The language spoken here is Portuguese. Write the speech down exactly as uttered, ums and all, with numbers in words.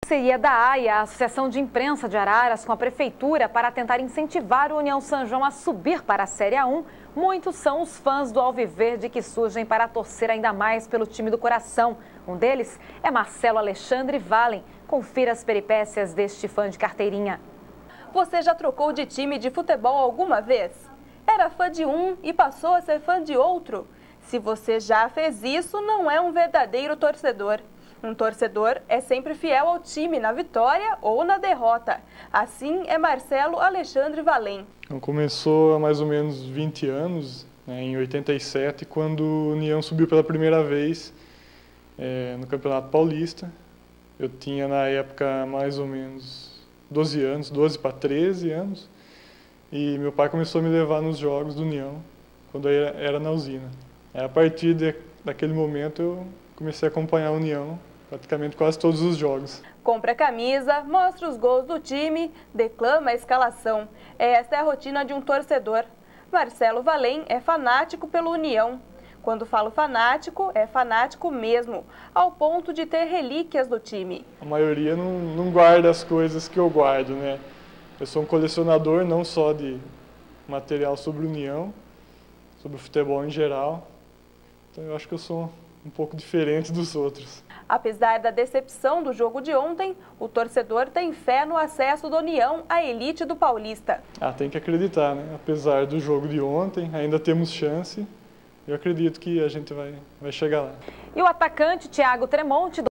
parceria da A I, a Associação de Imprensa de Araras, com a Prefeitura para tentar incentivar o União São João a subir para a Série A um, muitos são os fãs do Alviverde que surgem para torcer ainda mais pelo time do coração. Um deles é Marcelo Alexandre Valen. Confira as peripécias deste fã de carteirinha. Você já trocou de time de futebol alguma vez? Era fã de um e passou a ser fã de outro? Se você já fez isso, não é um verdadeiro torcedor. Um torcedor é sempre fiel ao time na vitória ou na derrota. Assim é Marcelo Alexandre Valen. Começou há mais ou menos vinte anos, né, em oitenta e sete, quando o União subiu pela primeira vez é, no Campeonato Paulista. Eu tinha na época mais ou menos doze anos, doze para treze anos, e meu pai começou a me levar nos jogos do União, quando eu era, era na usina. A partir de, daquele momento eu comecei a acompanhar a União, praticamente quase todos os jogos. Compra a camisa, mostra os gols do time, declama a escalação. Esta é a rotina de um torcedor. Marcelo Valen é fanático pelo União. Quando falo fanático, é fanático mesmo, ao ponto de ter relíquias do time. A maioria não, não guarda as coisas que eu guardo, né? Eu sou um colecionador não só de material sobre União, sobre o futebol em geral. Então eu acho que eu sou um pouco diferente dos outros. Apesar da decepção do jogo de ontem, o torcedor tem fé no acesso do União à elite do Paulista. Ah, tem que acreditar, né? Apesar do jogo de ontem, ainda temos chance. Eu acredito que a gente vai, vai chegar lá. E o atacante Thiago Tremonti